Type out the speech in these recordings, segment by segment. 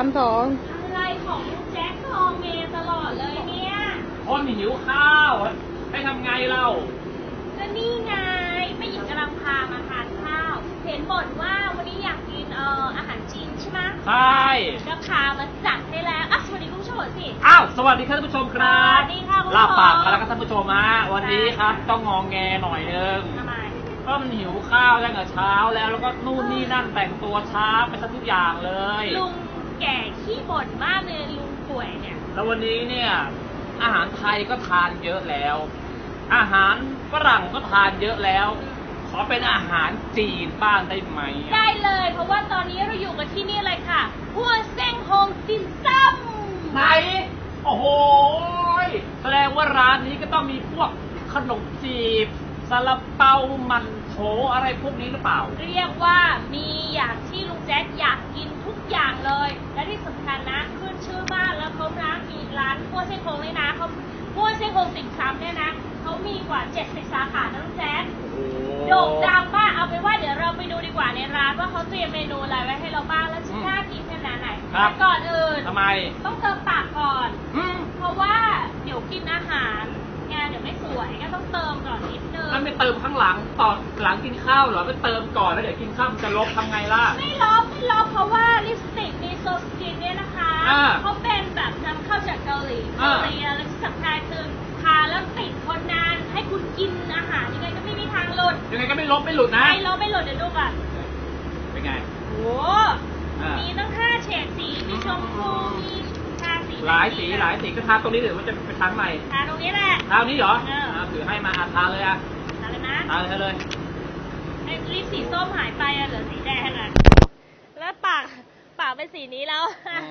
2 อะไรของแจ็คทองเมตลอดเลยเนี่ยคนหิวข้าวให้ทำไงเราก็นี่ไงแม่หญิงกำลังพามาทานข้าวเห็นบ่นว่าวันนี้อยากกินอาหารจีนใช่ไหมใช่ก็พามาจัดให้แล้วสวัสดีคุณผู้ชมสิอ้าวสวัสดีครับท่านผู้ชมครับสวัสดีค่ะคุณผู้ชมลาปากกันแล้วครับท่านผู้ชมฮะวันนี้ครับต้องงอแงหน่อยนึงทำไมก็มันหิวข้าวตั้งแต่เช้าแล้วก็นู่นนี่นั่นแต่งตัวช้าไปซะทุกอย่างเลยลุงแก่ขี้บ่นมากเลยลุงป่วยเนี่ยแล้ววันนี้เนี่ยอาหารไทยก็ทานเยอะแล้วอาหารฝรั่งก็ทานเยอะแล้วขอเป็นอาหารจีนบ้างได้ไหมได้เลยเพราะว่าตอนนี้เราอยู่กันที่นี่เลยค่ะหัวเส้งฮงติ่มซำไหนโอ้โหแสดงว่าร้านนี้ก็ต้องมีพวกขนมจีบซาลาเปามันโถอะไรพวกนี้หรือเปล่าเรียกว่ามีอย่างที่ลุงแจ๊คอยากกินทุกอย่างเลยและที่สำคัญนะขึ้นชื่อมากแล้วเขานะมีร้านหัวเส้งฮงเลยนะเขาหัวเส้งฮงติ่มซำเนี่ยนะเขามีกว่า70สาขานะลุงแจ๊คโด่งดังมากเอาไปว่าเดี๋ยวเราไปดูดีกว่าในร้านว่าเขาเตรียมเมนูอะไรไว้ให้เราบ้างแล้วชิ้นน่ากินขนาดไหนแต่ก่อนอื่นทำไมต้องเติมปากก่อนเพราะว่าเดี๋ยวกินอาหารไงเดี๋ยวไม่สวยก็ต้องเติมก่อนนิดนึงมันไม่เติมข้างหลังตอนหลังกินข้าวเหรอไม่เติมก่อนแล้วเดี๋ยวกินข้าวมันจะลบทำไงล่ะไม่ลบเพราะว่าลิปสติกมีโซสกินเนี่ยนะคะเขาเป็นแบบนำเข้าจากเกาหลีแล้วที่สำคัญคือทาแล้วติดคนนานให้คุณกินอาหารยังไงก็ไม่มีทางหลุดยังไงก็ไม่ลบไม่หลุดนะไม่หลุดเดี๋ยวดูก่อนเป็นไงโอ้มีตั้ง5 เฉดสีมีชมพูมีทาสีหลายสีก็ทาตรงนี้หรือมันจะไปทางใหม่ทาตรงนี้แหละทาตรงนี้เหรอถือให้มาทาเลยทาเลยนะทาเลยไอ้ลิปสีส้มหายไปเหลือสีแดงแล้วปากเป็นสีนี้แล้ว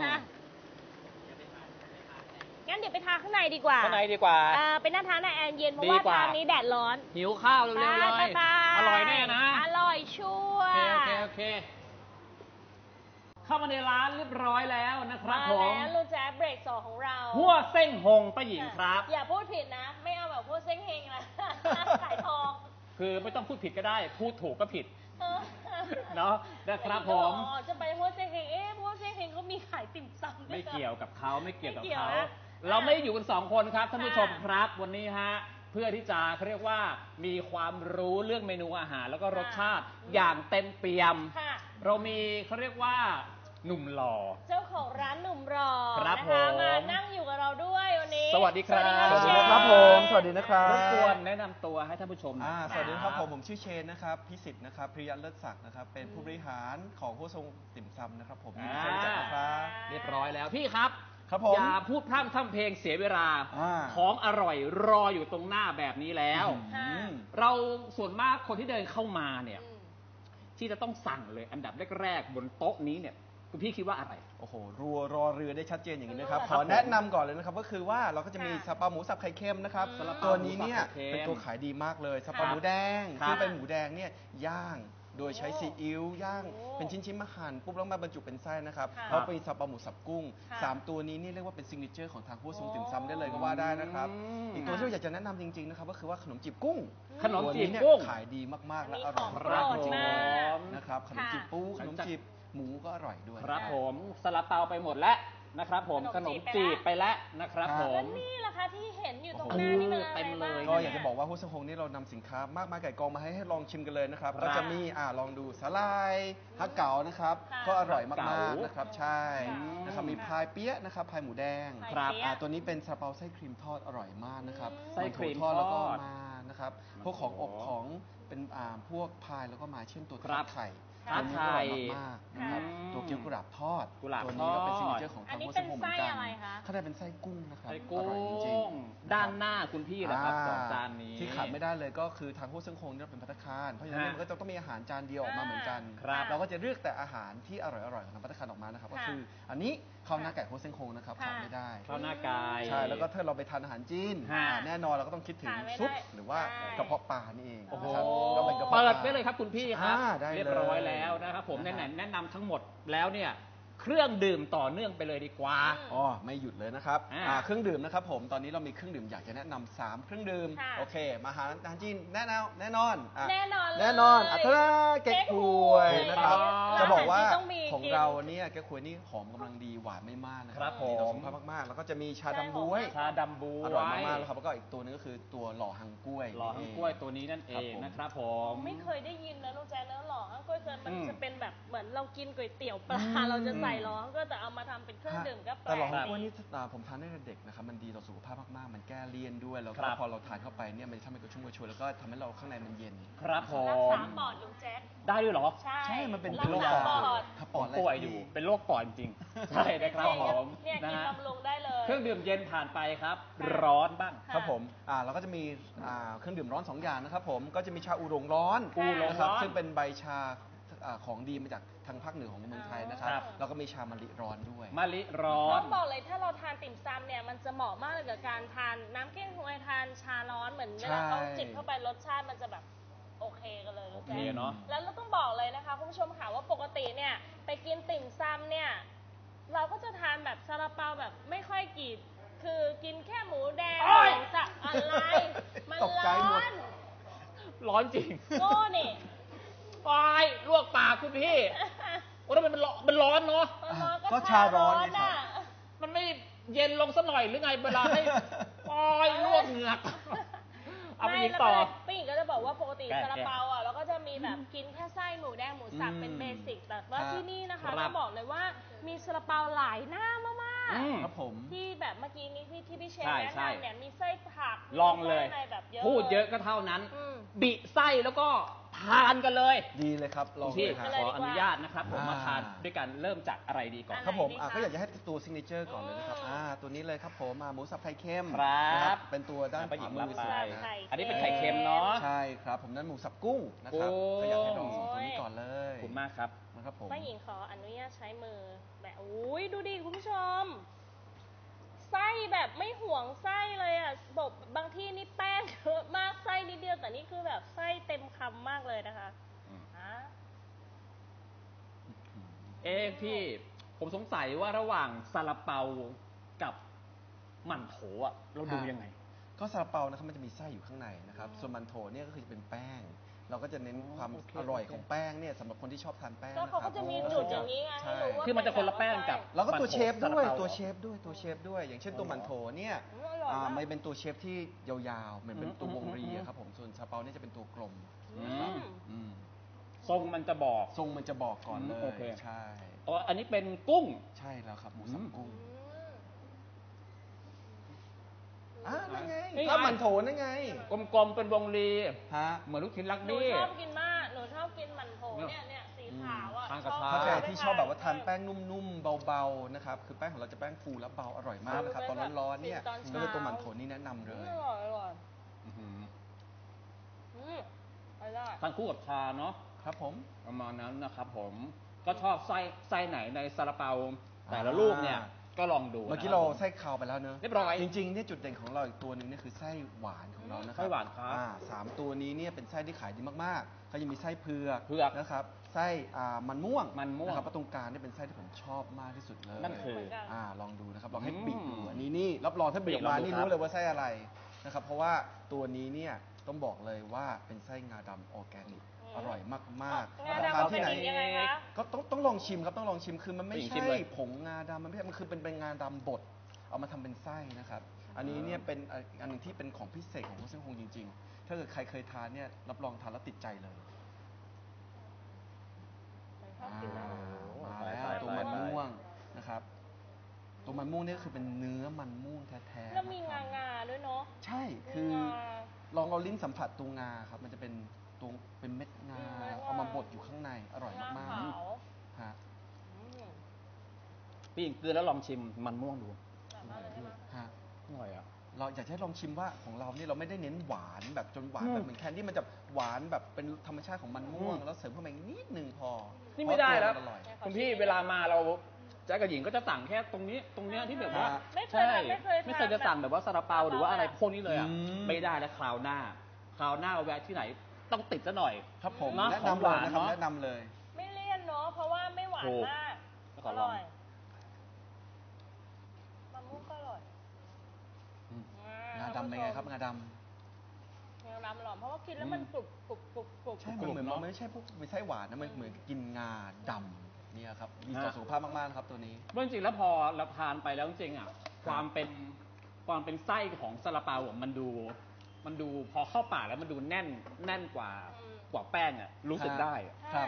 งั้นเดี๋ยวไปทาข้างในดีกว่าไปนั่งทานในแอร์เย็นเพราะว่าทางนี้แดดร้อนหิวข้าวเร็วๆเลยอร่อยแน่นะอร่อยชัวร์โอเคเข้ามาในร้านเรียบร้อยแล้วนะครับผมแล้วลูกแจ๊บเบรก2ของเราหัวเส้งฮงป้าหญิงครับอย่าพูดผิดนะไม่เอาแบบหัวเส้งเฮงนะขายทองคือไม่ต้องพูดผิดก็ได้พูดถูกก็ผิดเนาะนะครับผมจะไปหัวเส้งเฮงหัวเส้งเฮงเขามีขายติ่มซำไม่เกี่ยวกับเขาเราไม่ได้อยู่กัน2 คนครับท่านผู้ชมครับวันนี้ฮะเพื่อที่จะเขาเรียกว่ามีความรู้เรื่องเมนูอาหารแล้วก็รสชาติอย่างเต็มเปี่ยมเรามีเขาเรียกว่าหนุ่มหล่อเจ้าของร้านหนุ่มหล่อครับนะคะมานั่งอยู่กับเราด้วยวันนี้สวัสดีครับสวัสดีครับผมสวัสดีนะครับรบกวนแนะนำตัวให้ท่านผู้ชมสวัสดีครับผมชื่อเชนนะครับพิสิทธิ์นะครับพิริยะเลิศศักดิ์นะครับเป็นผู้บริหารของหัวเส้งติ่มซำนะครับผมรู้จักนะครับเรียบร้อยแล้วพี่ครับครับผมอย่าพูดพร่ำทำเพลงเสียเวลาของอร่อยรออยู่ตรงหน้าแบบนี้แล้วเราส่วนมากคนที่เดินเข้ามาเนี่ยที่จะต้องสั่งเลยอันดับแรกๆบนโต๊ะนี้เนี่ยคุณพี่คิดว่าอะไรโอ้โหรอเรือได้ชัดเจนอย่างนี้นะครับขอแนะนำก่อนเลยนะครับก็คือว่าเราก็จะมีซาลาเปาหมูสับไข่เค็มนะครับตัวนี้เนี่ยเป็นตัวขายดีมากเลยซาลาเปาหมูแดงซึ่งเป็นหมูแดงเนี่ยย่างโดยใช้ซีอิ๊วย่างเป็นชิ้นๆมาหั่นปุ๊บแล้วมาบรรจุเป็นไส้นะครับแล้วเป็นซาลาเปาหมูสับกุ้ง3ตัวนี้นี่เรียกว่าเป็นซิกเนเจอร์ของทางหัวเส้งติ่มซำได้เลยก็ว่าได้นะครับอีกตัวที่เราอยากจะแนะนำจริงๆนะครับก็คือว่าขนมจีบกุ้งขนมจีบกุ้งขายดีมากๆและอร่อยมากจริงๆนะครับขนมจีบปูขนมจีบหมูก็อร่อยด้วยครับผมซาลาเปาไปหมดแล้วนะครับผมขนมจีบไปแล้วนะครับผมนี่แหละค่ะที่เห็นอยู่ตรงหน้านี่เต็มเลยก็อยากจะบอกว่าหัวเส้งฮงนี่เรานำสินค้ามากมายไก่กองมาให้ลองชิมกันเลยนะครับก็จะมีลองดูสาลายฮักเก๋านะครับก็อร่อยมากๆนะครับใช่นะครับมีพายเปี๊ยะนะครับพายหมูแดงครับตัวนี้เป็นซาลาเปาไส้ครีมทอดอร่อยมากนะครับไส้ครีมทอดแล้วก็มานะครับพวกของอบของเป็นพวกพายแล้วก็มาเช่นตัวทอดไข่ตัวนี้อร่อยมากนะครับตัวเกี๊ยวกุหลาบทอดตัวนี้ก็เป็นซิกเนเจอร์ของทางหัวเส้งฮงเหมือนกันข้างในเป็นไส้กุ้งนะครับอร่อยจริงๆด้านหน้าคุณพี่นะครับของจานนี้ที่ขาดไม่ได้เลยก็คือทางหัวเส้งฮงเนี่ยเป็นภัตตาคารเพราะฉะนั้นมันก็จะต้องมีอาหารจานเดียวออกมาเหมือนกันเราก็จะเลือกแต่อาหารที่อร่อยๆของทางภัตตาคารออกมานะครับก็คืออันนี้ข้าวหน้าไก่หัวเส้งฮงนะครับขาดไม่ได้ข้าวหน้าไก่ใช่แล้วก็ถ้าเราไปทานอาหารจีนแน่นอนเราก็ต้องคิดถึงซุปหรือว่ากระเพาะปลานี่เองนะครับก็เป็นกระเพาะเปิดไปเลยครับคุณพี่ครับเรียบร้อยแล้วนะครับผมแนะนำทั้งหมดแล้วเนี่ยเครื่องดื่มต่อเนื่องไปเลยดีกว่าอ๋อไม่หยุดเลยนะครับอ่าเครื่องดื่มนะครับผมตอนนี้เรามีเครื่องดื่มอยากจะแนะนำ3เครื่องดื่มค่ะโอเคมาหาอาหารจีนแน่นอนแน่นอนอ่ะแน่นอนเลยแน่นอนอัตราเก๊กฮวยนะครับเก๊กฮวยจะบอกว่าร้านอาหารจีนต้องมีของเราเนี่ยเก๊กฮวยนี่หอมกำลังดีหวานไม่มากนะคครัรับบผมดีต่อสุขภาพมากๆแล้วก็จะมีชาดำบ๊วยชาดำบ๊วยอร่อยมากๆแล้วครับแล้วก็อีกตัวนึงก็คือตัวหล่อหังกล้วยหล่อทั้งกล้วยตัวนี้นั่นเองนะครับผมไม่เคยได้ยินนะน้องแจ๊คเนื้อหล่อฮังกล้วยมันอืมจะเป็นแบบเหมือนเรากินก๋วยเตี๋ยวปลาเราจะใส่หล่อฮังกล้วยแต่เอามาทำเป็นเครื่องดื่มก็แปลแต่หล่อหังกกล้วยนี่ผมทานได้ตั้งแต่เด็กนะครับมันดีต่อสุขภาพมากๆมันแก้เลี่ยนด้วยแล้วคก็รับพอเราทานเข้าไปเนี่ยมันจะทำให้กระชุ่มกระชวยแล้วก็ทำให้เราข้างในมันเย็นครับผรักมษาปอดลุงแจ๊คได้ด้วยเหรอใช่ใช่มันเป็นรักโรคษาปปออดดถ้าปอดป่วยอยู่เป็นโรคปอดจริงๆใช่นะครับผมเนี่ยกินนะฮะบำรุงได้เลยเครื่องดื่มเย็นผ่านไปครับ ร้อนบ้างครับผมเราก็จะมีเครื่องดื่มร้อน2อย่างนะครับผมก็จะมีชาอูหลงร้อนอูหลงนะครับร้อนซึ่งเป็นใบชาของดีมาจากทางภาคเหนือของเมืองไทยนะครับครับแล้วก็มีชามะลิร้อนด้วยมะลิร้อนต้องบอกเลยถ้าเราทานติ่มซำเนี่ยมันจะเหมาะมากเลยกับการทานน้ำเก้งฮวยทานชาร้อนเหมือนเวลาเขาจิบเข้าไปรสชาติมันจะแบบโอเคกันเลยโอรู้เคจักเนาะแล้วเราต้องบอกเลยนะคะคุณผู้ชมค่ะว่าปกติเนี่ยไปกินติ่มซำเนี่ยเราก็จะทานแบบซาลาเปาแบบไม่ค่อยกี่คือกินแค่หมูแดงโอ๊ยหมูสับอะไรมันตกใจร้หมอดนร้อนจริงโง่นี่ปายลวกปากคุณพี่โอ้ทำไมมันร้อนเนาะมันร้อนก็ชาร้อนไงครับน่ะมันไม่เย็นลงสักหน่อยหรือไงเวลาให้ปายลวกเหงือก เอาไปไม่ยิงแล้วต่อผู้หญิงก็จะบอกว่าปกติแกะซาลาเปาอ่ะเราก็จะมีแบบกินแค่ไส้หมูแดงหมูสับเป็นเบสิกแต่ว่าที่นี่นะคะครัจะบบอกเลยว่ามีซาลาเปาหลายหน้ามากอืมครับผมๆที่แบบเมื่อกี้นี้ที่พี่เชฟใช่แนะใช่นำเนี่ยมีไส้ผักลองเลยมีไส้อะไรแบบเยอะพูดเยอะก็เท่านั้นอืมบิไส้แล้วก็ทานกันเลยดีเลยครับลองพี่เลยคขรับเลยอดีกว่าอนุญาตนะครับ ผมมาทานด้วยกันเริ่มจากอะไรดีก่อนครับผมไหนดีคะก็อยากจะให้ตัวซิกเนเจอร์ก่อนเลยนะครับตัวนี้เลยครับผมหมูสับไข่เค็มครับนะเป็นตัวด้านไปขหญิวาง มืรับอไปสุดนะไข่อันนี้เป็นไข่เค็มเนาะใช่ครับผมนั่นหมูสับกุ้งนะครับโอ้ก็อยากให้ลองสองตัวนี้ก่อนเลยขอบคุณมากครับนะครับผมป้าหญิงขออนุญาตใช้มือแบบอุ้ยดูดิคุณผู้ชม ไส้แบบไม่ห่วงไส้เลยอ่ะบางที่นี่แป้งเยอะมากไส้นิดเดียวแต่นี่คือแบบไส้เต็มคำมากเลยนะคะอืมอ่ะพี่ผมสงสัยว่าระหว่างซาลาเปากับหมั่นโถอะเราดูยังไงก็ซาลาเปานะครับมันจะมีไส้อยู่ข้างในนะครับส่วนมันโถเนี่ยก็คือจะเป็นแป้ง เราก็จะเน้นความโอเคอร่อยของแป้งเนี่ยสำหรับคนที่ชอบทานแป้งก็เขาก็จะมีจุดอย่างนี้ไงให้รู้ว่าคือมันจะคนละแป้งกับแล้วก็ตัวเชฟด้วยซาลาเปาตัวเชฟด้วย อย่างเช่นตัวมันโถเนี่ยอร่อยมากมันเป็นตัวเชฟที่ยาวๆเหมือนเป็นตัววงรีอะครับผมส่วนซาลาเปาเนี่ยจะเป็นตัวกลมอืนะครับมอืมทรงมันจะบอกทรงมันจะบอกก่อนเลโอย เคใช่อ๋ออันนี้เป็นกุ้งใช่แล้วครับหมูสับกุ้งอืมนั่นไงนี่ไงก็มันโถนั่นไงกลมๆเป็นวงรีฮะเหมือนลูกชิ้นลักหนูบี้ชอบกินมากหนูชอบกินหมั่นโถเนี่ยสีขาวอ่ะทานกับชอบชาถ้าใครมกที่ชอบแบบว่าทานแป้งนุ่มๆเบาๆนะครับคือแป้งของเราจะแป้งฟูและเบาอร่อยมากนะครับตอนร้อนๆเนี่ยตอนเช้าก็เลยตัวมันโถนี่แนะนำเลยอร่อยอร่อยอื้อหืออร่อยทานคู่กับชาเนาะครับผมประมาณนั้นนะครับผมก็ชอบไส้ไหนในซาลาเปาแต่ละลูกเนี่ยก็ลองดูเมื่อกี้นะคเราบไส้คาวไปแล้วเนอะเรียบร้อยจริงๆเนี่ยจุดเด่นของเราอีกตัวหนึ่งเนี่ยคือไส้หวานของเรานะครับไส้หวานครับสามตัวนี้เนี่ยเป็นไส้ที่ขายดีมากๆก็ยังมีไส้เผือกเผือกนะครับไส้มันม่วงมันม่วงนะครับประตรงกลางเนี่ยเป็นไส้ที่ผมชอบมากที่สุดเลยนั่นคือลองดูนะครับลองให้อืมบีบดูอันนี้นี่รับรองถ้าบีบออกมาบีบลองดูนี่ครับรู้เลยว่าไส้อะไรนะครับเพราะว่าตัวนี้เนี่ยต้องบอกเลยว่าเป็นไส้งาดำออร์แกนิกอร่อยมากๆงาดำทานที่ไหนออร์แกนิกยังไงคะก็ต้องลองชิมครับต้องลองชิมคือมันไม่ชิมใช่เลยผงงาดำมันไม่ใช่มันคือเป็นงาดำบดเอามาทำเป็นไส้นะครับอันนี้เนี่ยเป็นอันหนึ่งที่เป็นของพิเศษของเซี่ยงฮงจริงๆ ถ้าเกิดใครเคยทานเนี่ยรับรองทานแล้วติดใจเลยชอบกินมากมาแล้วไปตัวมันม่วงนะครับตัวมันม่วงเนี่ยคือเป็นเนื้อมันม่วงแท้ๆแล้วมีนะครับงาด้วยเนาะใช่คือมีงาลองเอาลิ้นสัมผัสตัวงาครับมันจะเป็นตัวเป็นเม็ดงาเม็ดงาเอามาบดอยู่ข้างในอร่อยมากงาขาวๆฮะอืมพี่หญิงเกลือแล้วลองชิมมันม่วงดูอร่อยมากเลยใช่ไหมฮะอร่อยอ่ะเราอยากจะให้ลองชิมว่าของเราเนี่ยเราไม่ได้เน้นหวานแบบจนหวานอืมแบบเหมือนแคนดี้มันจะหวานแบบเป็นธรรมชาติของมันม่วงอืมแล้วเสริมเข้าไปอีกนิดนึงพอนี่ไม่ได้แล้วเพราะตัวมันอร่อยคุณพี่เวลามาเราแจ๊กกับหญิงก็จะสั่งแค่ตรงนี้ที่แบบว่าไม่เคยใช่ทำไม่เคยทำไม่เคยจะสั่งแบบว่าซาลาเปาหรือว่าอะไรพวกนี้เลยอ่ะอืมไม่ได้แล้วคราวหน้าแวะที่ไหนต้องติดซะหน่อยครับผมเนอะแนะของนำหเลวาย นนะครับเนอะแนะนำเลยไม่เลี่ยนเนาะเพราะว่าไม่หวานถูกมากแล้วก็อลองมะม่วงก็อร่อยงาดำเป็นไงครับงาดำงาดำหรอเพราะว่ากินแล้วมันกรุบกรุบกรุบกรุบใช่มันเหมือนมันไม่ใช่พวกไส้หวานนะมันเหมือนกินงาดำเนี่ยครับดีต่อสุขภาพมากๆนะครับตัวนี้เพราะจริงๆแล้วพอเราทานไปแล้วจริงๆอ่ะความเป็นไส้ของซาลาเปาอ่ะมันดูพอเข้าปากแล้วมันดูแน่นกว่าแป้งอ่ะรู้สึกได้อะครับ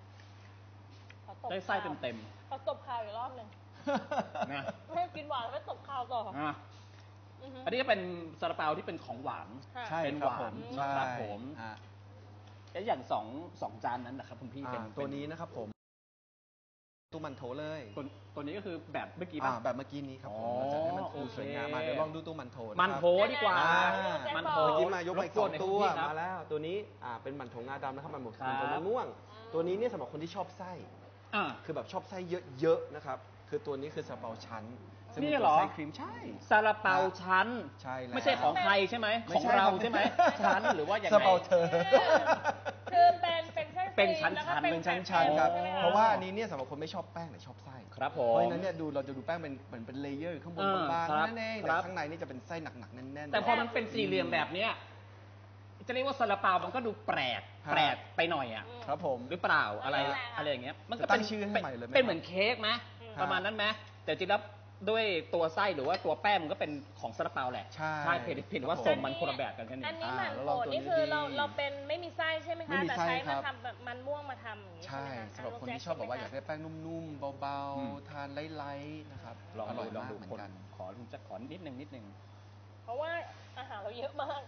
ได้ไส้เต็มขอตบข่าวอีกรอบหนึ่งๆนะไม่กินหวานไม่ตบข่าวต่ออ่ะอันนี้ก็เป็นซาลาเปาที่เป็นของหวานใช่เป็นคหรับวาผนมนะครับผมฮะแล้วอย่างสองจานนั้นนะครับคุณพี่เป็นตัวนี้นะครับผมตู้มันโถเลยตัวนี้ก็คือแบบเมื่อกี้ป่ะแบบเมื่อกี้นี้ครับผมอ๋อเราจะให้มันดูสวยงามโอเคมาเดี๋ยวลองดูตู้มันโถะครับมันโถดีกว่า มันโถเมื่อกี้มายกมาอีกรบกสวอน งหน่ยตัวคุณพี่ครับมาแล้ว ตัวนี้เป็นมันโถงาดำนะครับมันโถครับมันม่วง ตัวนี้เนี่ยสำหรับคนที่ชอบไส้อ่ะคือแบบชอบไส้เยอะๆนะครับคือตัวนี้คือซาลาเปาชั้นซึ่งนี่เป็นเหรตัวอไส้ครีมใช่ซาลาเปาชั้นใช่แล้วไม่ใช่ของใครใช่ไหมไม่ของใช่เราครับใช่ไหมชั้นหรือว่าอย่างซาไรลาเปาเธอคือเป็นไส้เป็นชั้นแล้วก็ๆเป็นชั้นๆครับใช่ไหมะเพราะว่าอันนี้เนี่ยสำหรับคนไม่ชอบแป้งแต่ชอบไส้ครับผเพราะมฉะนั้นเนี่ยเราจะดูแป้งเป็นเหมือนเป็นเลเยอร์ข้างบนบางครับๆนั่นเองคแต่รับข้างในนี่จะเป็นไส้หนักๆแน่นๆแต่พอมันเป็นสี่เหลี่ยมแบบเนี้ยจะเรียกว่าซาลาเปามันก็ดูแปลกไปหน่อยอ่ะครับผมหรือเปล่าอะไรอย่างเงี้ยมันก็จะตั้งชื่อให้ใหม่เลยไหมเป็นเหมือนเค้กไหมอืมประมาณนั้นไหมแต่จริงแล้วด้วยตัวไส้หรือว่าตัวแป้งมันก็เป็นของซาลาเปาแหละใช่เพียงแต่ว่าทรงมันคนละแบบกันแค่นี้อันนี้มันแล้วโถลองตัวนี้นี่คือดีเราเป็นไม่มีไส้ใช่ไหมไม่คะมีแต่ไส้ใช้ครัมาบทำแบบมันม่วงมาทำอย่างนี้ใช่ไหมคะสำหรับคนที่ชอบแบบว่าอยากได้แป้งนุ่มๆเบาๆทานไล่ๆนะครับลองอร่ดูอยลองมากดูเหมือคนนกันขอนิดนึงเพราะว่าอาหารเราเยอะมาก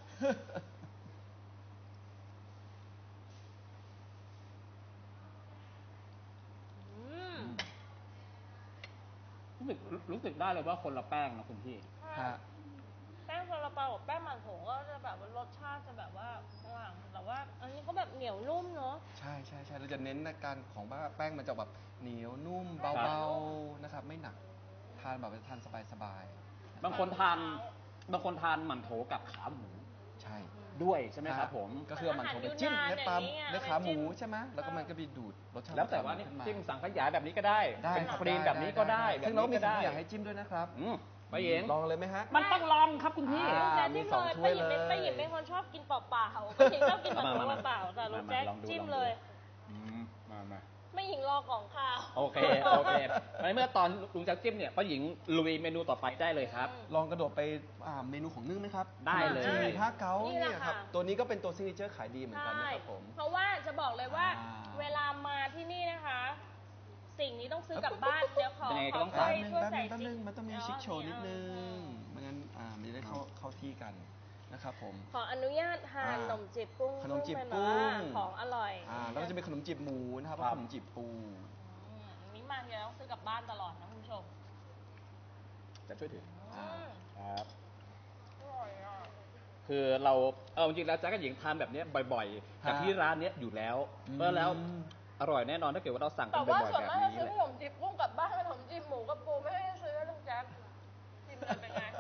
อืมรู้สึกได้เลยว่าคนละแป้งนะคุณพี่ฮะแป้งซาลาเปากับแป้งมันโถก็จะแบบว่ารสชาติจะแบบว่าต่างแต่ว่าอันนี้เขาแบบเหนียวนุ่มเนาะใช่เราจะเน้นในการของว่าแป้งมันจะแบบเหนียวนุ่มครัเบาบๆนะครับไม่หนักทานแบบทานสบายๆบางคนทานหมั่นโถกับขาหมูใช่ด้วยใช่ไหมครับผมก็คือเอามันโถไปจิ้มในปลาในขาหมูใช่ไหมแล้วก็มันก็ไปดูดรสชาติแล้วแต่ว่านี่ขึ้นมาจิ้มสังขยาแบบนี้ก็ได้ได้เป็นครับครีมแบบนี้ก็ได้ซึ่งเราก็มีแบบสังนี้ขยาให้จิ้มด้วยนะครับไปเองลองเลยไหมฮะมันต้องลองครับคุณพี่อ่าแจ๊มีจิ้มสองเลยถ้วยป้าหยิบเลยเป็นคนชอบกินเปล่าๆป้าหญิงชอบกินแบบมาเปล่าๆแต่ลูกแจ๊คลองดูจิ้มลองดูเลยมาไม่หญิงรอของข้าวโอเคในเมื่อตอนลุงจักจิ้มเนี่ยป้าหญิงลุยเมนูต่อไปได้เลยครับลองกระโดดไปเมนูของนึ่งไหมครับได้เลยขนมจีนผ้าเก๊านี่แหละเนี่ยครับค่ะตัวนี้ก็เป็นตัวซิกเนเจอร์ขายดีเหมือนกันนะครับผมเพราะว่าจะบอกเลยว่าอ่าเวลามาที่นี่นะคะ สิ่งนี้ต้องซื้อกลับบ้านเดี๋ยวขอยังไงก็ต้องช่วยแป๊บใส่นึงมันต้องมีชิคโชว์นิดนึงอืมไม่งั้นมันจะได้เข้าที่กันนะครับผมขออนุญาตทานขนมจีบกุ้งขนมจีบซึ่งกุ้เป็นงแบบว่าของอร่อยแล้วก็จะเป็นขนมจีบหมูนะครับครับขนมจีบปูอันนี้มาทีไรต้องซื้อกลับบ้านตลอดนะคุณผู้ชมจะช่วยถืออืมครับอร่อยอ่ะคือเราจริงๆแล้วแจ๊กกับหญิงทานแบบเนี้ยบ่อยๆกับฮะที่ร้านเนี้ยอยู่แล้วอืมเพราะแล้วอร่อยแน่นอนถ้าเกิดว่าเราสั่งกัแต่นว่าบ่อยส่วๆนแบบมากจะนี้ซื้อแหขละนมจีบกุ้งกลับบ้านขนมจีบหมูกับปูไม่ได้ซื้อลุงแจ๊คกินเลยเป็นไง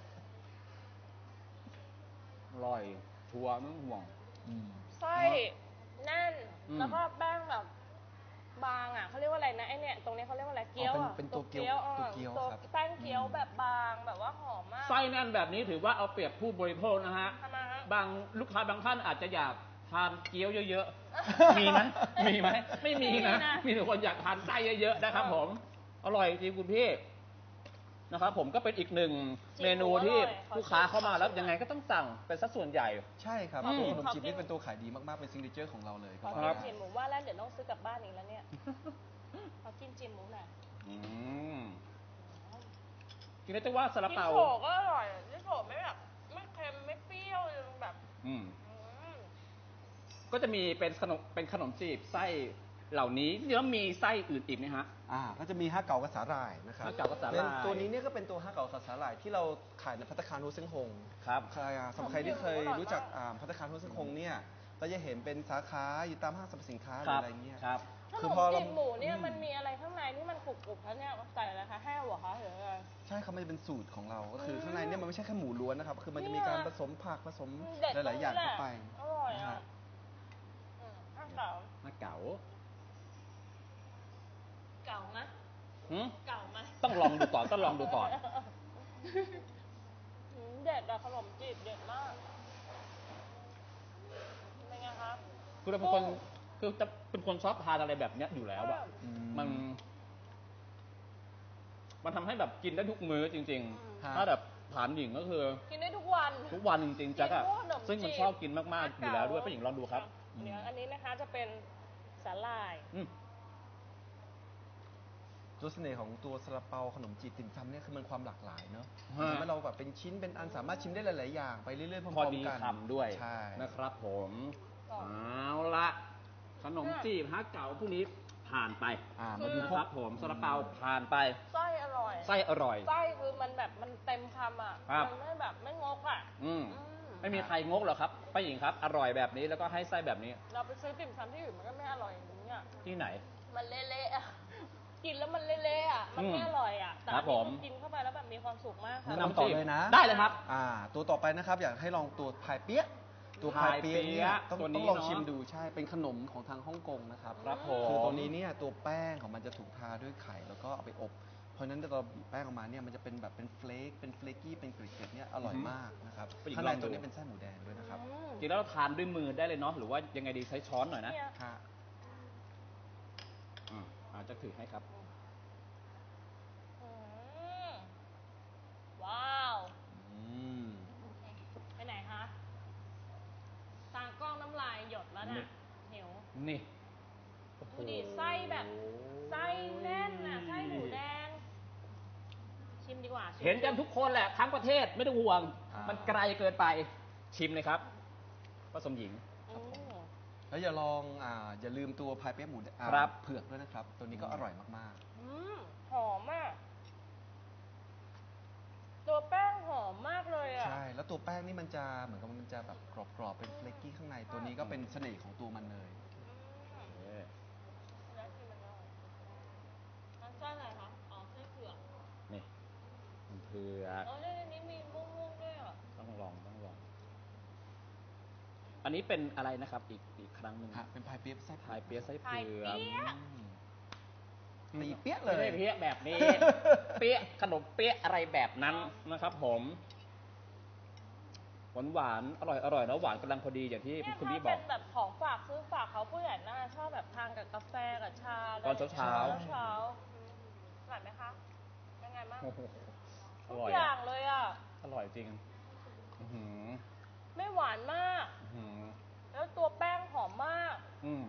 อร่อยชัวร์ไม่ต้องห่วงไส้แน่นอืมแล้วก็แป้งแบบบางอ่ะเขาเรียกว่าอะไรนะไอเนี่ยตรงนี้เขาเรียกว่าอะไรเกี๊ยวอ่ะเป็นตัวเกี๊ยวอ่ะตัวเกี๊ยวตัวครับแป้งเกี๊ยวแบบบางแบบว่าหอมมากไส้แน่นแบบนี้ถือว่าเอาเปรียบผู้บริโภคนะฮะทำไมฮะบางลูกค้าบางท่านอาจจะอยากทานเกี๊ยวเยอะๆ มีไหมไม่มีนะ มีแต่คนอยากทานไส้เยอะๆนะครับผม อร่อยจริงคุณพี่นะครับผมก็เป็นอีกหนึ่งเมนูที่ลูกค้าเข้ามาแล้วยังไงก็ต้องสั่งเป็นสัดส่วนใหญ่ใช่ครับอืมตัวขนมจีบนี่เป็นตัวขายดีมากๆเป็นซิงเกิลเจอร์ของเราเลยขอว่ากินจีบหมูว่าแล้วเดี๋ยวต้องซื้อกลับบ้านอีกแล้วเนี่ยขอกินจีบหมูหน่อยอืมกินได้แต่ว่าซาลากินเปาโฉก็อร่อยกินโฉไม่แบบไม่เค็มไม่เปรี้ยวแบบอืมอืมก็จะมีเป็นขนมจีบไส้เหล่านี้แล้วมีไส้อื่นอีกไหมฮะก็จะมีฮะเก๋ากับสาหร่ายนะครับฮะเก๋ากับสาหร่ายเป็นตัวนี้เนี่ยก็เป็นตัวฮะเก๋ากับสาหร่ายที่เราขายในภัตตาคารฮูเซิงฮงครับสำหรับใครที่เคยรู้จักภัตตาคารฮูเซิงฮงเนี่ยเราจะเห็นเป็นสาขาอยู่ตามห้างสรรพสินค้าหรืออะไรเงี้ยครับขนมจีบหมูเนี่ยมันมีอะไรข้างในที่มันกรุบๆแล้วเนี่ยใส่อะไรคะแห้วเหรอคะหรืออะไรใช่ครับมันจะเป็นสูตรของเราก็คืออมข้างในเนี่ยมันไม่ใช่แค่หมูล้วนนะครับคือมันจะมีเนี่ยการผสมผักผสมเด็ดหลายๆอย่างเข้าไปอร่อยนะอ่ะฮะข้าวเก๋ามาเก๋าเก๋านะเก่าไหมต้องลองดูก่อนต้องลองดูก่อนเด็ดอะขนมจีบเด็ดมากเป็นไงคะคือเราเป็นคนคือจะเป็นคนชอบทานอะไรแบบเนี้ยอยู่แล้วอะมันทำให้แบบกินได้ทุกมื้อจริงๆถ้าแบบถามหญิงก็คือกินได้ทุกวันทุกวันจริงๆจักอะกินพวกขนมจีบซึ่งมันชอบกินมากๆอยู่แล้วด้วยป้าหญิงลองดูครับเดี๋ยวอันนี้นะคะจะเป็นสาหร่ายตัวเสน่ห์ของตัวซาลาเปาขนมจีบติ่มซำเนี่ยคือมันความหลากหลายเนอะฮะทำให้เราแบบเป็นชิ้นเป็นอันสามารถชิมได้หลาย ๆ อย่างไปเรื่อย ๆ พร้อพอมดีๆกันคำด้วยใช่นะครับผมต่อเอาละขนมจีบฮะเก๋าพวกนี้ผ่านไปมาดูนะพวคกรับผมซาลาเปาผ่านไปไส้อร่อยไส้อร่อยไส้คือมันแบบมันเต็มคำอ่ะครับมันไม่แบบไม่งกอ่ะไม่มีใครงกหรอกครับป้าหญิงครับ อร่อยแบบนี้แล้วก็ให้ไส้แบบนี้เราไปซื้อติ่มซำที่อื่นมันก็ไม่อร่อยอย่างนี้อ่ะที่ไหนมันเละๆอ่ะ กินแล้วมันเละๆอ่ะ มันไม่อร่อยอ่ะ แต่ครัอับนนี้ผมมันกินเข้าไปแล้วแบบมีความสุขมากค่ะแนะนำต่อเลยนะได้เลยครับตัวต่อไปนะครับอยากให้ลองตัวพายเปี๊ยะตัวพายเปี๊ยะเนี่ยต้องตัวนี้ต้องลองเนอะชิมดูใช่เป็นขนมของทางฮ่องกงนะครับครับผมคือตัวนี้เนี่ยตัวแป้งของมันจะถูกทาด้วยไข่แล้วก็เอาไปอบ เพราะฉะนั้นเราบีบแป้งออกมาเนี่ยมันจะเป็นแบบเป็นเฟลกเป็นเฟลกี้เป็นกริดๆเนี่ยอร่อยมากนะครับไปอีกข้างลในองดูตัวนี้เป็นไส้หมูแดงด้วยนะครับจริงแล้วเราทานด้วยมือได้เลยเนาะหรือว่ายังไงดีใช้ช้อนหน่อยนะเนี่ยค่ะจะถือให้ครับอืมว้าว ไปไหนคะ ตากล้องน้ำลายหยดแล้วน่ะหิวนี่ดูดิไส้แบบไส้แน่นน่ะไส้หมูแดง ชิมดีกว่าชิมเห็นกันทุกคนแหละทั้งประเทศไม่ต้องห่วงอ่ามัมันไกลเกินไปชิมเลยครับป้าสมหญิงอืมแล้วอย่าลืมตัวพายเปี๊ยะหมูแดงครับเผือกด้วยนะครับ ตัวนี้ก็อร่อยมากอืมหอมมาก ตัวแป้งหอมมากเลยๆอ่ะใช่ แล้วตัวแป้งนี่มันจะเหมือนกับมันจะแบบกรอบๆเป็นเฟลกกี้ข้างในตัวนี้ก็เป็นเสน่ห์ของตัวมันเลยแล้วกินมันอร่อยมันไส้อะไรคะ อ๋อไส้เผือกนี่มันเผือกอ๋อในนี้มีม่วงๆด้วยอ่ะต้องลอง อันนี้เป็นอะไรนะครับ อีกครั้งหนึ่งเป็นพายเปี๊ยะไส้พายเปี๊ยะไส้พายเผือกเปี๊ยะตีเปี๊ยะเลไม่ยใช่เปี๊ยะแบบนี้ เปี๊ยะขนมเปี๊ยะอะไรแบบนั้นนะครับผมหวานๆอร่อยนะหวานกำลังพอดีอย่างที่เนี่ยคุณถ้าพี่บเป็อกนแบบของฝากซื้อฝากเขาผู้ใหญ่น่าจะชอบแบบทานกับกาแฟกับชาะไรตอนเช้าๆอร่อยไหมคะยังไงบ้างโอ้โหอทุกร่อยอย่าง เลยอ่ะอร่อยจริงอื้อหือไม่หวานมากอื้อหือแล้วตัวแป้งหอมมากอืม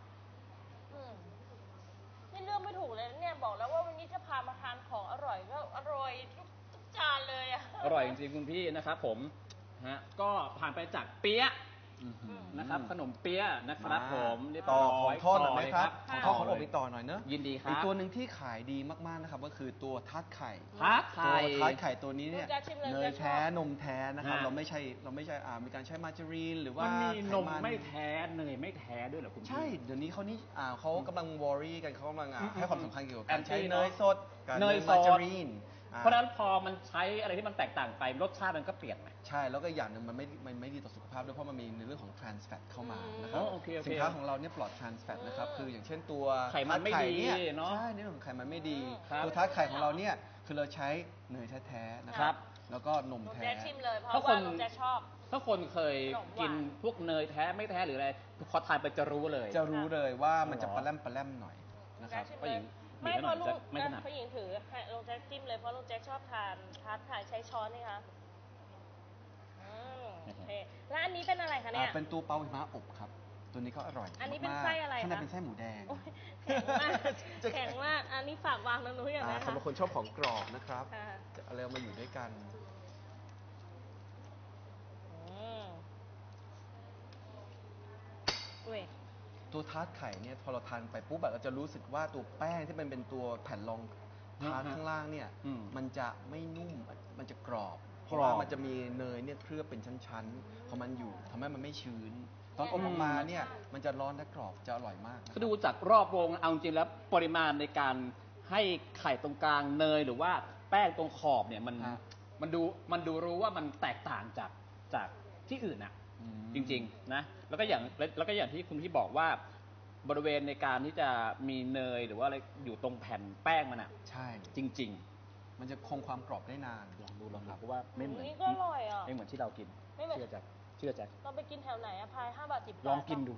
นี่เลือกไม่ถูกเลยนะเนี่ยบอกแล้วว่าวันนี้จะพามาทานของอร่อยก็อร่อยทุกจานเลยอ่ะอร่อยจริงๆคุณพี่นะครับผมก็ผ่านไปจากเปี๊ยะนะครับ ขนมเปี๊ยะนะครับผมเรียบต่อร้ขออย งทอดหน่อยไหมครับต่ขอองทอดเลยของอบอีกต่อหน่อยเนอะยินดีครัอีบกตัวหนึ่งที่ขายดีมากๆนะครับก็คือตัวทาร์ตไข่ทาร์ตไข่ตัวทาร์ตไข่ตัวนี้เนี่ยคุณจะชิมเลยเนคุณยจะชอบแท้นมแท้นะครับฮะเราไม่ใช่มีการใช้มาร์การีนหรือว่ามันมีนมขไม่แท้เนยไม่แท้ด้วยเหรอคุณพี่ใช่ เดี๋ยวนี้เขากำลังวอรี่กันเขากำลังให้ความสำคัญเกี่ยวกับการ Anti ใช้เนยสดกับเนยสดมาร์การีนเพราะฉะนั้นพอมันใช้อะไรที่มันแตกต่างไปรสชาติมันก็เปลี่ยนไหมใช่แล้วก็อย่างหนึ่งมันไม่ดีต่อสุขภาพด้วยเพราะมันมีในเรื่องของ trans fat เข้ามานะครับอ๋อโอเคสินค้าของเราเนี่ยปลอด trans fat นะครับคืออย่างเช่นตัวไขมันไม่ดีทาร์ตข่ยเนอะใช่ในเรื่องของไขมันไม่ดีครับตัวทาร์ตไข่ของเราเนี่ยคือเราใช้เนยแท้ๆนะคครัรับ บแล้วก็นมนมแท้แจ๊ชิมเลยเพถ้าราะคว่าน นมแจ๊ชอบถ้าคนเคยขนมหวานกินพวกเนยแท้ไม่แท้หรืออะไรพอทานไปจะรู้เลยจะรู้เลยว่ามันจะอ๋อปลาแรมหน่อยนะครับชิมผู้เลหญิยงไม่บีบเพราะให้หน่ลุอยงไม่ถนัดผู้หญิงถือให้ลุงแจ๊คจิ้มเลยเพราะลุงแจ๊คชอบทานทาร์ตไข่ใช้ช้อนนี่คะโอเคแล้วอันนี้เป็นอะไรคะเนี่ยเป็นตัวเปาหิมะอบครับ ตัวนี้ก็อร่อยอันนี้เป็นมากๆไส้อะไรข้างในคะเป็นไส้หมูแดงโอ้ยแข็งมากแข็งมาก อันนี้ฝากวางตรงนู้นอย่างไรคะสำหรับคนชอบของกรอบนะครับค่ะจะเอาเร็วมาอยู่ด้วยกันอุ้ยตัวทาร์ตไข่เนี่ยพอเราทานไปปุ๊บแบบเราจะรู้สึกว่าตัวแป้งที่มันเป็นตัวแผ่นรองทาร์ตข้างล่างเนี่ย มันจะไม่นุ่มมันจะกรอบ เพราะว่ามันจะมีเนยเนี่ยเคลือบเป็นชั้นๆพอมันอยู่ทำให้มันไม่ชื้น ตอนอบออกมาเนี่ยมันจะร้อนและกรอบจะอร่อยมากนะคก็รับดูจากรอบวงเอาจริงแล้วปริมาณในการให้ไข่ตรงกลางเนยหรือว่าแป้งตรงขอบเนี่ยมันดูรู้ว่ามันแตกต่างจากที่อื่นอ่ะ จริงๆนะแล้วก็อย่างที่คุณพี่บอกว่าบริเวณในการที่จะมีเนยหรือว่าอะไรอยู่ตรงแผ่นแป้งมันอ่ะใช่จริงมันจะคงความกรอบได้นานๆลองดูเพราะว่าไม่เหมือนนี่ก็อร่อยอ่ะไม่เหมือนที่เรากินไม่เหมือนเชื่อแจ็คเชื่อแจ็คเราไปกินแถวไหนอะพาย5 บาท 10 บาทลองกินดู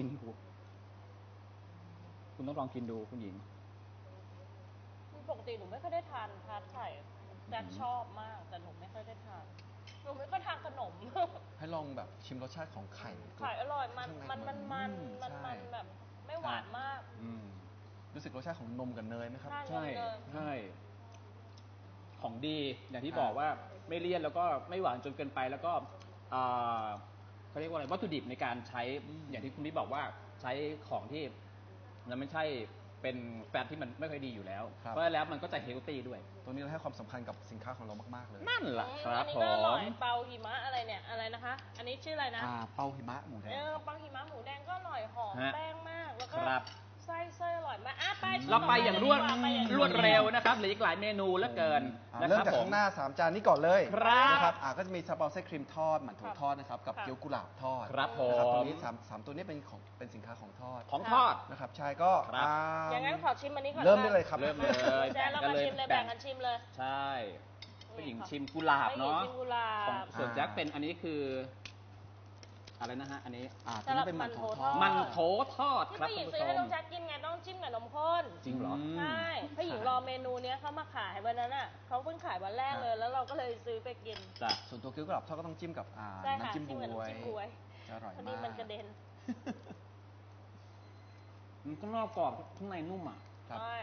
คุณต้องลองกินดูคุณหญิงปกติหนูไม่ค่อยได้ทานทาร์ตไข่แจ็คชอบมากแต่หนูไม่ค่อยได้ทานหนูไม่ค่อยทานขนมให้ลองแบบชิมรสชาติของไข่ไข่อร่อยมันข้างในมันแบบไม่หวานมากรู้สึกรสชาติของนมกับเนยไหมครับใช่ใช่ ของดีอย่างที่บอกว่าไม่เลี่ยนแล้วก็ไม่หวานจนเกินไปแล้วก็เขาเรียกว่าอะไรวัตถุดิบในการใช้อย่างที่คุณพี่บอกว่าใช้ของที่มันไม่ใช่เป็นแฟตที่มันไม่ค่อยดีอยู่แล้วครับเพราะฉะนั้นแล้วมันก็จะเฮลตี้ด้วยตัวนี้เราให้ความสำคัญกับสินค้าของเรามากๆเลยนั่นแหละครับอันนี้ผก็อร่อมยเปาหิมะอะไรเนี่ยอะไรนะคะ อันนี้ชื่ออะไรนะเปาหิมะหมูแดงเปาหิมะหมูแดงก็อร่อยหอมฮะแป้งมากแล้วก็ครับไส้อร่อยมากไปเราไปอย่างรวดไปอย่างรวดเร็วนะครับเหลืออีกหลายเมนูเหลือเกินนะเริ่คมรับจากผมข้างหน้า 3 จานนี้ก่อนเลยครับนะครับก็จะมีซาเปาไส้ครีมทอดหมั่นโถทอดนะครับกับเกี๊ยวกุหลาบทอดครับผนะครับตัวมนี้สามตัวนี้เป็นสินค้าของทอดของทอดนะครับใช่ก็ครับอย่างนั้นขอชิมอันนี้ก่อนเริ่มได้เลยครับเริ่มเลยแจ๊เรามาชิมเลยแบ่งกันชิมเลยใช่ผู้หญิงชิมกุหลาบเนาะผู้หญิงชิมกุหลาบของส่วนแจ็คเป็นอันนี้คือ อะไรนะฮะ อันนี้ตัวนี้เป็นหมั่นโถทอดมันโถทอดที่ครับผู้หญิคุงณผู้ซื้อชให้มน้องแจ๊คกินไงต้องจิ้มกับนมข้นจริงเหรอใช่ผู้หญิงรอเมนูเนี้ยเขามาขายวันนั้นอ่ะเขาเพิ่งขายวันแรกเลย แล้วเราก็เลยซื้อไปกินจ้ะส่วนตัวเกี๊ยวกุหลาบทอดก็ต้องจิ้มกับใช่ค่ะน้ำจิ้มจิ้มกับบ๊วยน้ำจิ้มบ๊วยจะอร่อยพอมาดีกมันกระเด็นมันก็นอกกรอบข้างในนุ่มอ่ะครับใช่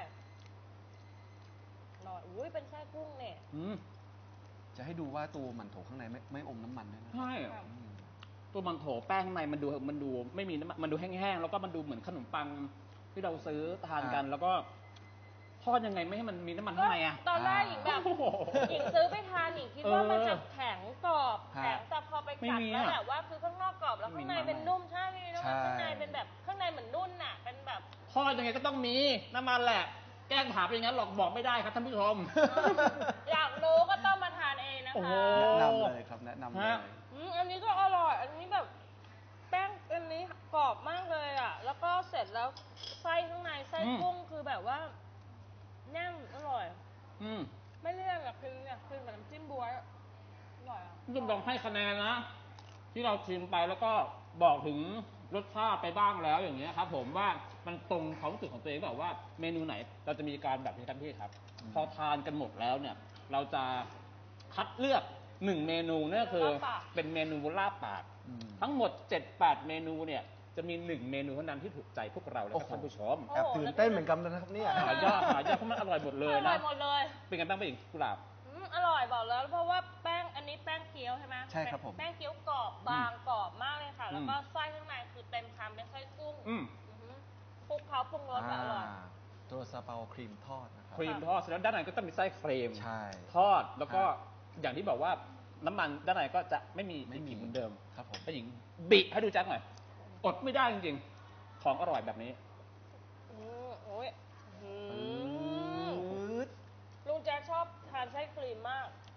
หน่อยอุ้ยเป็นไส้กุ้งเนี่ยอืมจะให้ดูว่าตัวหมั่นโถข้างในไม่อมน้ำมันด้วยนะใช่ครับอืมตัวมันโถแป้งข้างในมันดูไม่มีน้ำมันมันดูแห้งๆ แล้วก็มันดูเหมือนขนมปังที่เราซื้อทานกัน แล้วก็ทอดยังไงไม่ให้มันมีน้ำมันข้างในอ่ะตอนแรกหญิงแบบโอ้โหหญิงซื้อไปทานหญิงคิดว่ามันจะเออแข็งกรอบแข็งแต่พอไปไม่กัดมีแล้วอะแบบว่าคือข้างนอกกรอบแล้วไม่มีข้างในน้ำเป็นนุ่มใช่ไหมแล้วใช่ข้างในเป็นแบบข้างในเหมือนนุ่นน่ะเป็นแบบทอดยังไงก็ต้องมีน้ำมันแหละ แกล้งถามอย่างนั้นหรอกบอกไม่ได้ครับท่านผู้ชมอยากรู้ก็ต้องมาทานเองนะโอ้โหคะแนะนำเลยครับแนะนำเลยฮะอันนี้ก็อร่อย อันนี้แบบแป้งอันนี้กรอบมากเลยอ่ะ แล้วก็เสร็จแล้วไส้ข้างในไส้กุ้งคือแบบว่าแน่นอร่อยอืมไม่เลี่ยนอะคือเนี่ยคือกับน้ำจิ้มบ๊วยอร่อยอ่ะคุณผู้ชมลองให้คะแนนนะ ที่เราชิมไปแล้วก็บอกถึงรสชาติไปบ้างแล้วอย่างเงี้ยครับ ผมว่ามันตรงความรู้สึกของตัวเองแบบว่าเมนูไหนเราจะมีการแบบนี้กันที่ครับ พอทานกันหมดแล้วเนี่ย เราจะคัดเลือกหนึ่งเมนูเนี่ยคือเป็นเมนูลาบปากอืมทั้งหมด 7-8 เมนูเนี่ยจะมี1เมนูเท่านั้นที่ถูกใจพวกเราแล้วโอ้ก็โหท่านผู้ชมแอบตื่นเต้นเหมือนกันนะครับเนี่ยหายากเพราะมันอร่อยหมดเลยอร่อนะยหมดเลยเป็นไงบ้างไปอีกกุหลาบอร่อยบอกแล้วเพราะว่าแป้งอันนี้แป้งเกี๊ยวใช่ไหมใช่ครับผมแป้งเกี๊ยวกรอบบางกรอบมากเลยค่ะ แล้วก็ไส้ข้างในคือเต็มคำเป็นไส้กุ้งอืมอือหือคลุกเคล้าปรุงรสแบบอร่อยตัวซาเปาครีมทอดนะครับครีมทอดเสร็จแล้วด้านในก็ต้องมีไส้ครีมใช่ทอดแล้วก็อย่างที่บอกว่าน้ำมันด้านในก็จะไม่มีไม่มีกลิ่นเหมือนเดิมครับผมผู้หญิงบิให้ดูแจ็คหน่อยอดไม่ได้จริงๆ ของอร่อยแบบนี้โอ้ยอื้อหืออืดลุงแจ๊คชอบทานไส้ครีมมาก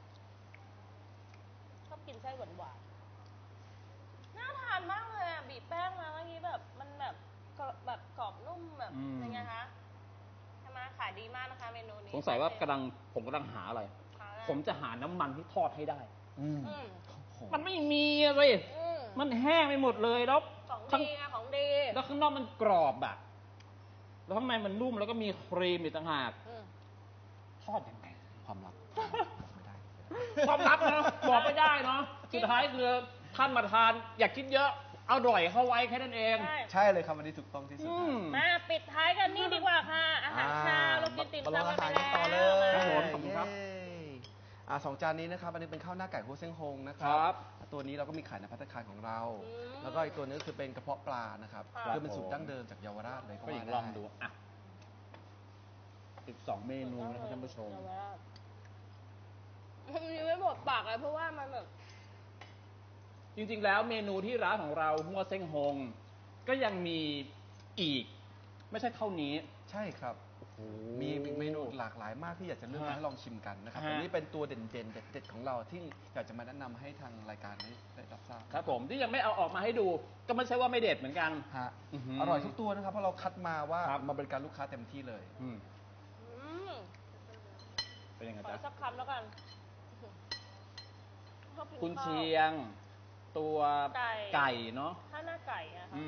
ชอบกินไส้หวานๆน่าทานมากเลยอ่ะบีบแป้งมาเมื่อกี้แบบมันแบบกรอบนุ่มแบบอืมยังไงคะใช่ไหมขายดีมากนะคะเมนูนี้สงสัยว่ผมกำลังหาอะไรหาอะไรผมจะหาน้ำมันที่ทอดให้ได้อืมอืมโอ้โหมันไม่มีเลยอืมมันแห้งไปหมดเลยแล้วของข้างดีไงของดีแล้วข้างนอกมันกรอบอะแล้วข้างในมันนุ่มแล้วก็มีครีมอีกต่างหากอืมทอดยังไงความลับบอกไม่ได้ความลับเนาะบอกไม่ได้เนาะสุดท้ายคือท่านมาทานอยากคิดเยอะอร่อยเข้าไว้แค่นั้นเองใช่ใช่เลยครับวันนี้ถูกต้องที่สุดอืมมาปิดท้ายกันนี่ดีกว่าค่ะ อาหารเช้าเรากินติ่มมาลองซำอากัหารนกันไปต่อเลแล้วยครับผมขอบคุณครับเย้สองจานนี้นะครับ อันนี้เป็นข้าวหน้าไก่หัวเส้งฮงนะคครัรับตัวนี้เราก็มีขายในภัตตาคารของเรา แล้วก็อีกตัวนึงคือเป็นกระเพาะปลานะครับครับคือเป็นสูตรดั้งเดิมจากเยาวราชเลยก็ก็อีว่าก ได้ลองดูอ่ะอีก2 เมนูนะครับท่านผู้ชมมันยังไม่หมดปากเลยเพราะว่ามันแบบจริงๆ แล้วเมนูที่ร้านของเราหัวเส้งฮงก็ยังมีอีก ไม่ใช่เท่านี้ใช่ครับโอ้โหมีเมนูหลากหลายมากที่อยากจะเลือกมาให้ลองชิมกันนะครับอันนี้เป็นตัวเด่นๆเด็ดๆของเราที่อยากจะมาแนะนำให้ทางรายการได้รับทราบครับผมที่ยังไม่เอาออกมาให้ดูก็ไม่ใช่ว่าไม่เด็ดเหมือนกันอร่อยทุกตัวนะครับเพราะเราคัดมาว่ามาบริการลูกค้าเต็มที่เลยเป็นยังไงจ๊ะสักคำแล้วกันคุณเชียงตัวไก่เนาะถ้าหน้าไก่อะค่ะ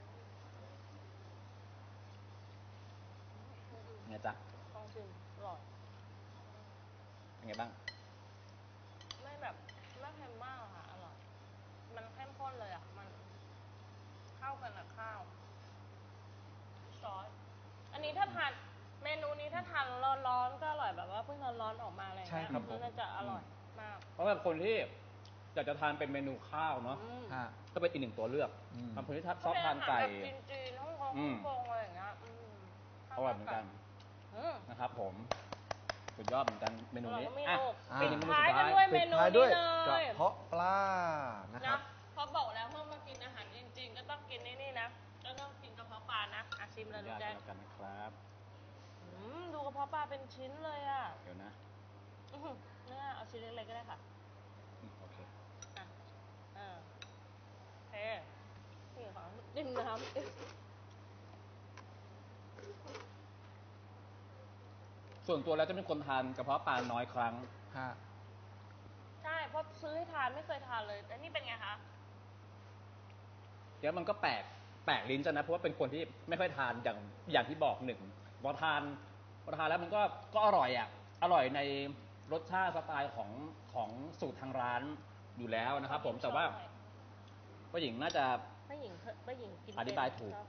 ไงจ๊ะลองชิมอร่อยเป็นไงบ้างไม่แบบไม่เค็มมากค่ะอร่อยมันเข้มข้นเลยอ่ะมันเข้ากันกับข้าวซอสอันนี้ถ้าทานเมนูนี้ถ้าทานร้อนๆก็อร่อยแบบว่าเพิ่งร้อนๆออกมาอะไรเงี้ยมันจะอร่อยมากเพราะแบบคนที่อยากจะทานเป็นเมนูข้าวเนาะก็เป็นอีกหนึ่งตัวเลือกบางคนที่ชอบทานไก่จีนฮ่องกงอะไรอย่างเงี้ยอร่อยเหมือนกันนะครับผมสุดยอดเหมือนกันเมนูนี้ปิดท้ายกันด้วยเมนูนี้เลยกระเพาะปลานะครับพอบอกแล้วเมื่อมากินอาหารจริงๆก็ต้องกินนี่นะก็ต้องกินกระเพาะปลานะชิมเลยดูได้กันนะครับดูกระเพาะปลาเป็นชิ้นเลยอ่ะเดี๋ยวนะเนี่ยเอาชิ้นเล็กๆก็ได้ค่ะโอเคนี่ค่ะจิ้มน้ำส่วนตัวแล้วจะเป็นคนทานกระเพาะปลาน้อยครั้งใช่เพราะซื้อให้ทานไม่เคยทานเลยแต่นี่เป็นไงคะเดี๋ยวมันก็แปลกลิ้นจังนะเพราะว่าเป็นคนที่ไม่ค่อยทานอย่างที่บอกหนึ่งพอทานแล้วมันก็อร่อยอ่ะอร่อยในรสชาติสไตล์ของสูตรทางร้านอยู่แล้วนะครับผมแต่ว่าป้าหญิงน่าจะป้าหญิงกินอธิบายถูก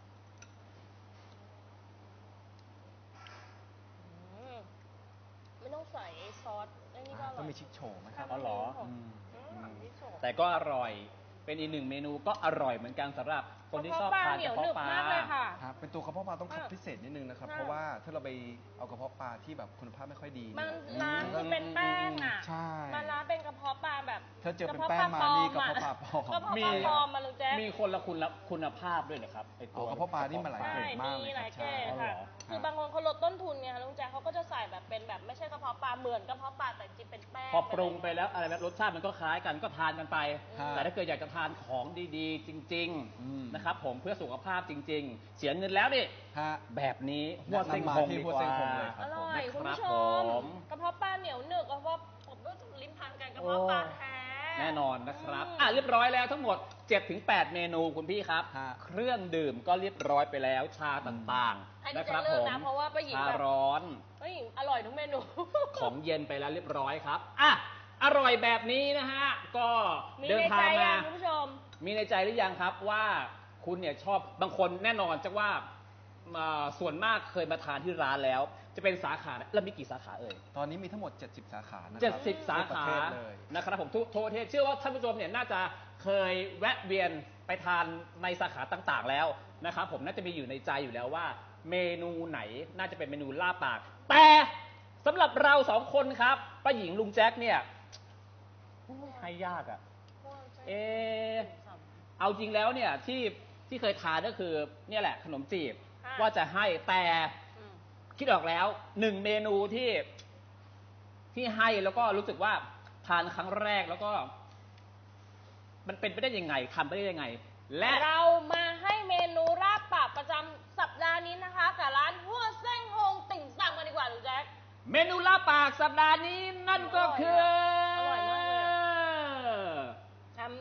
ไม่ต้องใส่ซอสนี่ก็อร่อยต้องมีชิคโชว์ไหมครับอ๋อเหรอแต่ก็อร่อยเป็นอีกหนึ่งเมนูก็อร่อยเหมือนกันสำหรับคนที่ชอบทานกระเพาะปลาเป็นตัวกระเพาะปลาต้องคัดพิเศษนิดนึงนะครับเพราะว่าถ้าเราไปเอากระเพาะปลาที่แบบคุณภาพไม่ค่อยดีมันร้านคือเป็นแป้งอ่ะมันร้านเป็นกระเพาะปลาแบบถ้าเจอเป็นแป้งมานี่กระเพาะปลาปลอมมีคนละคุณภาพด้วยเหรอครับไอตัวกระเพาะปลานี่มันหลายเกรดมากเลยครับใช่คือบางคนเขาลดต้นทุนไงลุงแจ๊คเขาก็จะใส่แบบเป็นแบบไม่ใช่กระเพาะปลาเหมือนกระเพาะปลาแต่จริงเป็นแป้งพอปรุงไปแล้วอะไรแบบรสชาติมันก็คล้ายกันก็ทานกันไปแต่ถ้าเกิดอยากจะทานของดีๆจริงๆนะครับผมเพื่อสุขภาพจริงๆเสียเงินแล้วดิแบบนี้หัวเส้งคงดีกว่าอร่อยคุณผู้ชมกระเพาะปลาเหนียวหนึบกระเพาะผมก็ลิ้นพันกันกระเพาะปลาแท้แน่นอนนะครับเรียบร้อยแล้วทั้งหมด 7-8 เมนูคุณพี่ครับเครื่องดื่มก็เรียบร้อยไปแล้วชาต่างๆนะครับผมชาร้อนอร่อยทุกเมนูของเย็นไปแล้วเรียบร้อยครับอร่อยแบบนี้นะฮะก็เดินทางมามีในใจหรือยังครับว่าคุณเนี่ยชอบบางคนแน่นอนจะว่าส่วนมากเคยมาทานที่ร้านแล้วจะเป็นสาขาแล้วมีกี่สาขาเอ่ยตอนนี้มีทั้งหมด70สาขานะครับ70สาขานะครับผมทั่วประเทศเชื่อว่าท่านผู้ชมเนี่ยน่าจะเคยแวะเวียนไปทานในสาขาต่างๆแล้วนะครับผมน่าจะมีอยู่ในใจอยู่แล้วว่าเมนูไหนน่าจะเป็นเมนูล่าปากแต่สำหรับเรา2คนครับป้าหญิงลุงแจ็คเนี่ยให้ยากอ่ะเอาจริงแล้วเนี่ยที่เคยทานก็คือเนี่ยแหละขนมจีบว่าจะให้แต่คิดออกแล้ว1เมนูที่ให้แล้วก็รู้สึกว่าทานครั้งแรกแล้วก็มันเป็นไปได้ยังไงทำไปได้ยังไงและเรามาให้เมนูราบปากประจำสัปดาห์นี้นะคะกับร้านหัวเส้งโฮงติ่งซำกันดีกว่าลุงแจ๊คเมนูราบปากสัปดาห์นี้นั่นก็คืออร่อยมากเลยทำ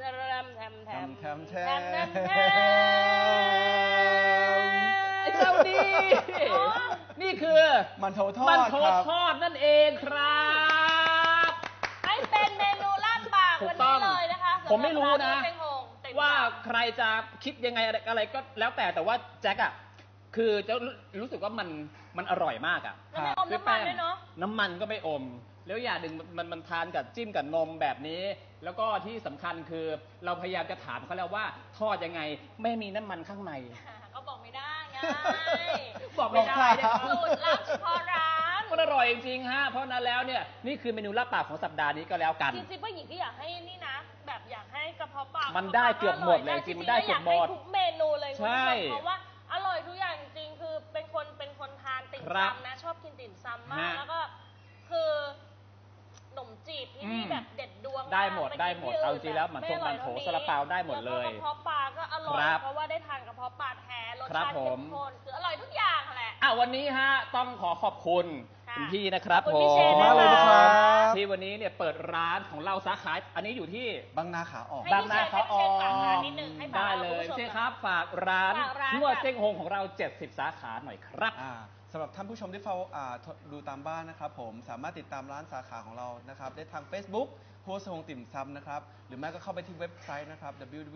ไอ้เจ้าดีนี่คือมันโถทอดนั่นเองครับให้เป็นเมนูลาบปากวันนี้เลยนะคะผมไม่รู้นะว่าใครจะคิดยังไงอะไรก็แล้วแต่ว่าแจ็คอะคือจะรู้สึกว่ามันอร่อยมากอะไม่อมน้ำมันด้วยเนาะน้ำมันก็ไม่อมแล้วอย่างหนึ่งมันทานกับจิ้มกับนมแบบนี้แล้วก็ที่สำคัญคือเราพยายามจะถามเขาแล้วว่าทอดยังไงไม่มีน้ำมันข้างในเขาบอกไม่ได้ไงบอกไม่ได้สูตรลับเฉพาะร้านมันอร่อยจริงๆฮะเพราะนั้นแล้วเนี่ยนี่คือเมนูลาบปากของสัปดาห์นี้ก็แล้วกันจริงๆป้าหญิงก็อยากให้นี่นะแบบอยากให้กระเพาะปลามันได้เกือบหมดเลยจริงมันได้เกือบหมดทุกเมนูเลยใช่เพราะว่าอร่อยทุกอย่างจริงๆคือเป็นคนทานติ่มซำนะชอบกินติ่มซำมากแล้วก็คือขนมจีบที่นี่แบบเด็ดดวงได้หมดเอาจริงแล้วมันต้มมันโถซาลาเปาได้หมดเลยกระเพาะปลาก็อร่อยเพราะว่าได้ทานกระเพาะปลาแท้รสชาติเข้มข้นคืออร่อยทุกอย่างแหละวันนี้ฮะต้องขอขอบคุณคุณพี่นะครับขอบคุณพี่เชนมากเลยนะครับที่วันนี้เนี่ยเปิดร้านของเราสาขาอันนี้อยู่ที่บางนาขาออกบางนาขาออกนิดนึงให้ได้เลยใช่ครับฝากร้านทั่วเจ๊งฮงของเรา70 สาขาหน่อยครับสำหรับท่านผู้ชมที่เฝ้าดูตามบ้านนะครับผมสามารถติดตามร้านสาขาของเรานะครับได้ทาง Facebook หัวเซฮงติ่มซำนะครับหรือไม่ก็เข้าไปที่เว็บไซต์นะครับ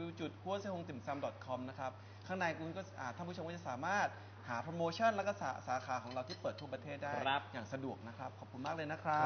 www.huasehongtimsam.com นะครับข้างในคุณก็ท่านผู้ชมก็จะสามารถหาโปรโมชั่นแล้วก็สาขาของเราที่เปิดทั่วประเทศได้อย่างสะดวกนะครับขอบคุณมากเลยนะครับ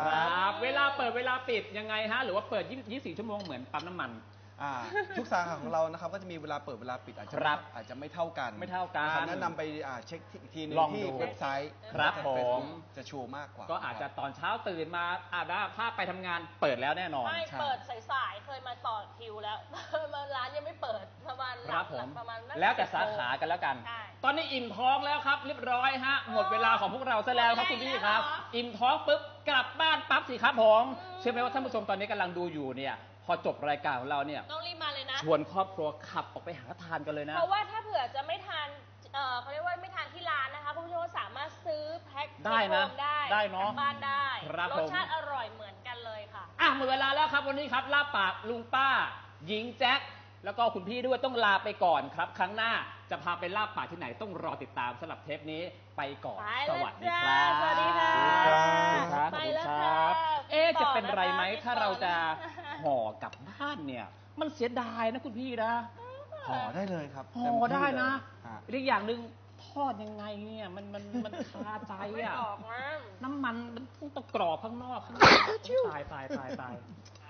เวลาเปิดเวลาปิดยังไงฮะหรือว่าเปิด24 ชั่วโมงเหมือนปั๊มน้ำมันทุกสาขาของเรานะครับก็จะมีเวลาเปิดเวลาปิดอาจจะไม่เท่ากันแนะนำไปเช็คอีกทีนึงที่เว็บไซต์ครับผมจะชัวร์มากกว่าก็อาจจะตอนเช้าตื่นมาถ้าไปทำงานเปิดแล้วแน่นอนไม่เปิดสายๆเคยมาต่อคิวแล้วมาร้านยังไม่เปิดประมาณแล้วแต่สาขากันแล้วกันตอนนี้อิ่มท้องแล้วครับเรียบร้อยฮะหมดเวลาของพวกเราซะแล้วครับคุณพี่ครับอิ่มท้องปุ๊บกลับบ้านปั๊บสิครับผมเชื่อไหมว่าท่านผู้ชมตอนนี้กำลังดูอยู่เนี่ยพอจบรายการของเราเนี่ยต้องรีบมาเลยนะชวนครอบครัวขับออกไปหาทานกันเลยนะเพราะว่าถ้าเผื่อจะไม่ทานเขาเรียกว่าไม่ทานที่ร้านนะคะคุณผู้ชมสามารถซื้อแพ็คได้นะได้เนาะบ้านได้รสชาติอร่อยเหมือนกันเลยค่ะหมดเวลาแล้วครับวันนี้ครับลาบปากลุงป้าหญิงแจ็คแล้วก็คุณพี่ด้วยต้องลาไปก่อนครับครั้งหน้าจะพาไปลาบปากที่ไหนต้องรอติดตามสำหรับเทปนี้ไปก่อนสวัสดีครับสวัสดีค่ะไปแล้วครับจะเป็นไรไหมถ้าเราจะห่อกลับบ้านเนี่ยมันเสียดายนะคุณพี่นะห่อได้เลยครับห่อได้นะอีกอย่างหนึ่งทอดยังไงเนี่ยมันคาใจอ่ะน้ำมันมันต้องกรอบข้างนอกตาย